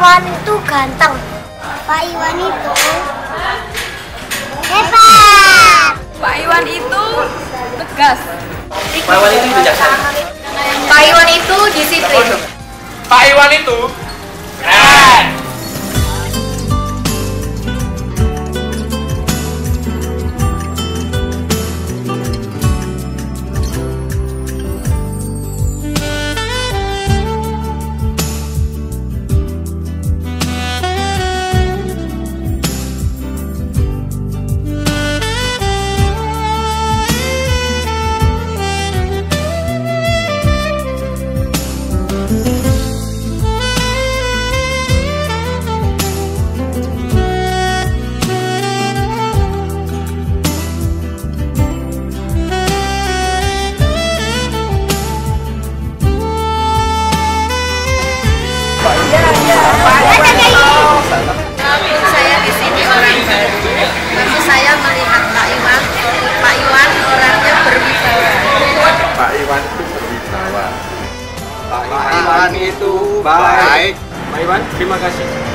Iwan itu ganteng. Pak Iwan itu hebat. Pak Iwan itu tegas. Pak Iwan itu bijaksana. Pak Iwan itu disiplin. Pak Iwan itu keren. Saya di sini orang baru, tapi saya melihat Pak Iwan orangnya berwibawa. Pak Iwan itu berwibawa. Pak Iwan itu baik. Pak Iwan, terima kasih.